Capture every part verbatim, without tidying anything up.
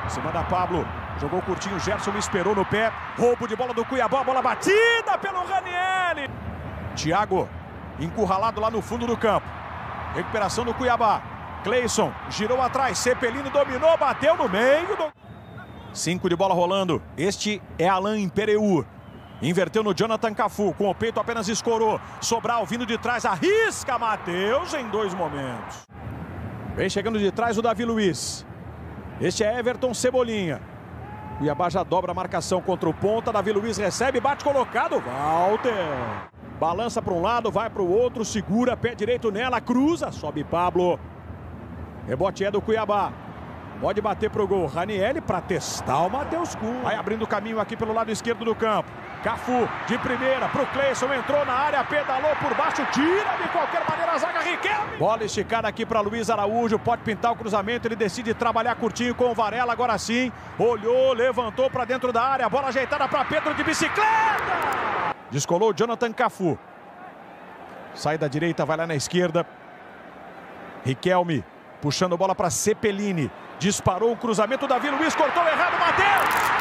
Se manda Pablo. Jogou curtinho, Gerson esperou no pé. Roubo de bola do Cuiabá, bola batida pelo Ranieri. Thiago, encurralado lá no fundo do campo. Recuperação do Cuiabá. Cleison, girou atrás, Cepelini dominou, bateu no meio. Do... Cinco de bola rolando. Este é Alain Pereu. Inverteu no Jonathan Cafu, com o peito apenas escorou. Sobral vindo de trás, arrisca Matheus em dois momentos. Vem chegando de trás o Davi Luiz. Este é Everton Cebolinha. Cuiabá já dobra a marcação contra o ponta. Davi Luiz recebe, bate colocado. Walter. Balança para um lado, vai para o outro, segura, pé direito nela, cruza, sobe Pablo. Rebote é do Cuiabá. Pode bater para o gol. Ranieri para testar o Matheus Cunha. Vai abrindo o caminho aqui pelo lado esquerdo do campo. Cafu de primeira para o Cleison, entrou na área, pedalou por baixo, tira de qualquer maneira a zaga, Riquelme. Bola esticada aqui para Luiz Araújo, pode pintar o cruzamento, ele decide trabalhar curtinho com o Varela, agora sim. Olhou, levantou para dentro da área, bola ajeitada para Pedro de bicicleta. Descolou o Jonathan Cafu. Sai da direita, vai lá na esquerda. Riquelme puxando bola para Cepelini. Disparou o cruzamento, Davi Luiz cortou errado, Matheus.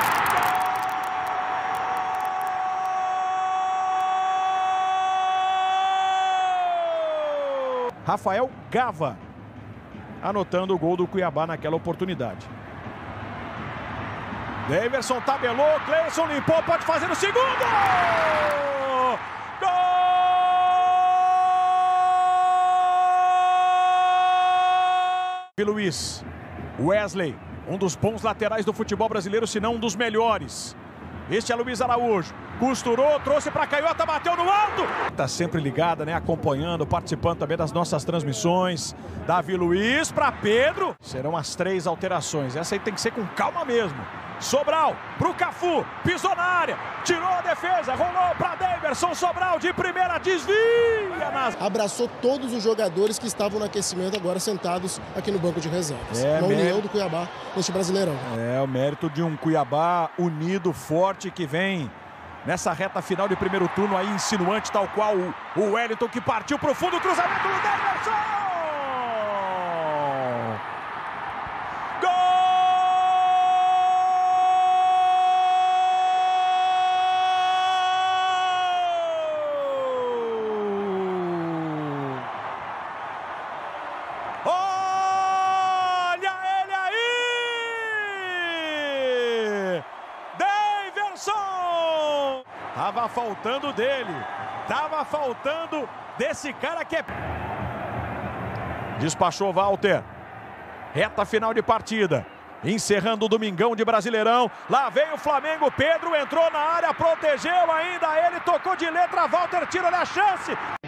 Rafael Gava anotando o gol do Cuiabá naquela oportunidade. Daverson tabelou, Cleison limpou, pode fazer o segundo! Gol! Luiz, Wesley, um dos bons laterais do futebol brasileiro, se não um dos melhores. Este é Luiz Araújo, costurou, trouxe para a canhota, bateu no alto. Tá sempre ligada, né? Acompanhando, participando também das nossas transmissões. Davi Luiz para Pedro. Serão as três alterações. Essa aí tem que ser com calma mesmo. Sobral pro Cafu, pisou na área, tirou a defesa, rolou para Daverson, Sobral de primeira, desvia. Nas... Abraçou todos os jogadores que estavam no aquecimento agora sentados aqui no banco de reservas. É, Uma mérito... união do Cuiabá neste Brasileirão. É, o mérito de um Cuiabá unido, forte, que vem nessa reta final de primeiro turno aí, insinuante, tal qual o, o Wellington, que partiu pro fundo, cruzamento do Daverson! Olha ele aí! Daverson! Tava faltando dele. Tava faltando desse cara que é... Despachou Walter. Reta final de partida. Encerrando o domingão de Brasileirão. Lá vem o Flamengo. Pedro entrou na área, protegeu ainda ele. Tocou de letra. Walter tira a chance.